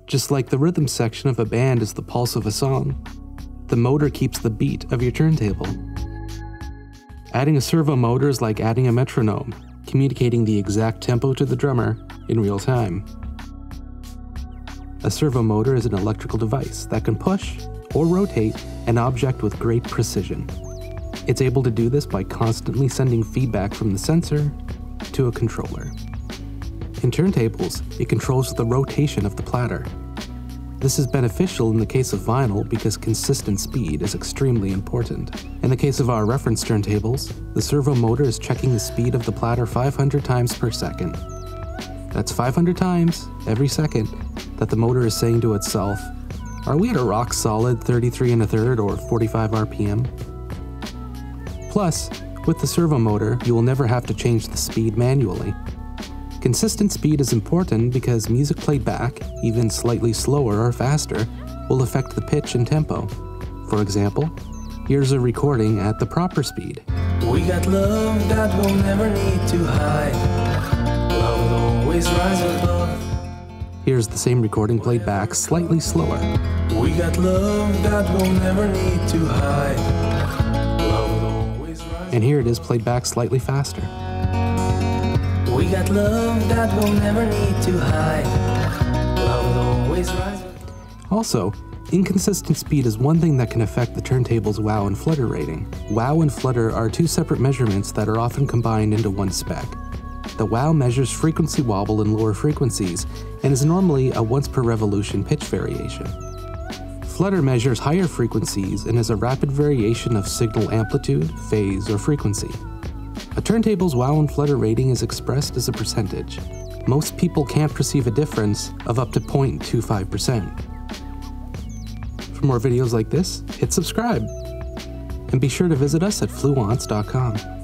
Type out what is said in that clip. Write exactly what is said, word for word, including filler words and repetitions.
Just like the rhythm section of a band is the pulse of a song, the motor keeps the beat of your turntable. Adding a servo motor is like adding a metronome, communicating the exact tempo to the drummer in real time. A servo motor is an electrical device that can push or rotate an object with great precision. It's able to do this by constantly sending feedback from the sensor to a controller. In turntables, it controls the rotation of the platter. This is beneficial in the case of vinyl because consistent speed is extremely important. In the case of our reference turntables, the servo motor is checking the speed of the platter five hundred times per second. That's five hundred times every second that the motor is saying to itself, "Are we at a rock solid thirty-three and a third or forty-five R P M?" Plus, with the servo motor, you will never have to change the speed manually. Consistent speed is important because music played back, even slightly slower or faster, will affect the pitch and tempo. For example, here's a recording at the proper speed. We got love that we'll never need to hide. Love will always rise above. Here's the same recording played back slightly slower. We got love that we'll never need to hide. Love will always rise. And here it is played back slightly faster. We got love that we'll never need to hide. Love will always rise. Also, inconsistent speed is one thing that can affect the turntable's wow and flutter rating. Wow and flutter are two separate measurements that are often combined into one spec. The wow measures frequency wobble in lower frequencies and is normally a once per revolution pitch variation. Flutter measures higher frequencies and is a rapid variation of signal amplitude, phase, or frequency. A turntable's wow and flutter rating is expressed as a percentage. Most people can't perceive a difference of up to zero point two five percent. For more videos like this, hit subscribe. And be sure to visit us at fluance dot com.